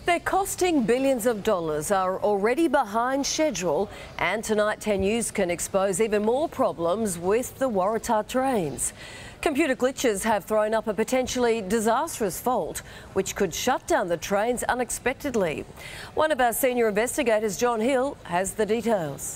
They're costing billions of dollars, are already behind schedule, and tonight 10 News can expose even more problems with the Waratah trains. Computer glitches have thrown up a potentially disastrous fault, which could shut down the trains unexpectedly. One of our senior investigators, John Hill, has the details.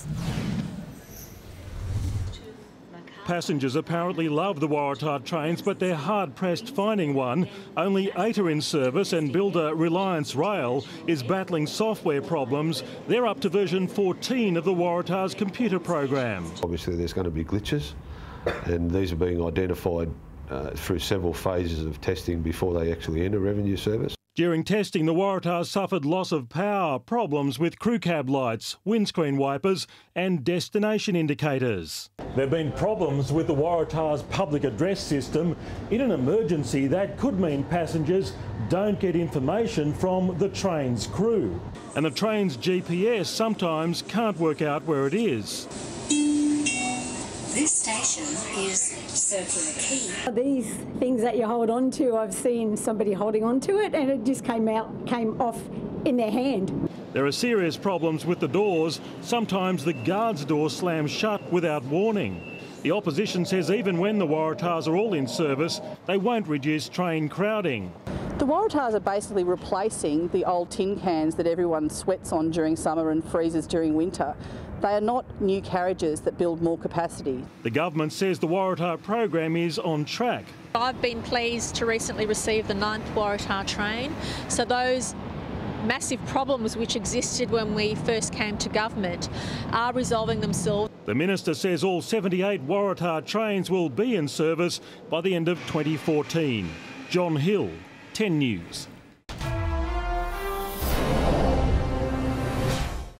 Passengers apparently love the Waratah trains, but they're hard-pressed finding one. Only 8 are in service, and builder Reliance Rail is battling software problems. They're up to version 14 of the Waratah's computer program. Obviously there's going to be glitches, and these are being identified through several phases of testing before they actually enter revenue service. During testing, the Waratah suffered loss of power, problems with crew cab lights, windscreen wipers and destination indicators. There have been problems with the Waratah's public address system. In an emergency, that could mean passengers don't get information from the train's crew. And the train's GPS sometimes can't work out where it is. This station is Circular Quay. These things that you hold on to, I've seen somebody holding on to it and it just came off in their hand. There are serious problems with the doors. Sometimes the guard's door slams shut without warning. The opposition says even when the Waratahs are all in service, they won't reduce train crowding. The Waratahs are basically replacing the old tin cans that everyone sweats on during summer and freezes during winter. They are not new carriages that build more capacity. The government says the Waratah program is on track. I've been pleased to recently receive the 9th Waratah train, so those massive problems which existed when we first came to government are resolving themselves. The Minister says all 78 Waratah trains will be in service by the end of 2014. John Hill, 10 News.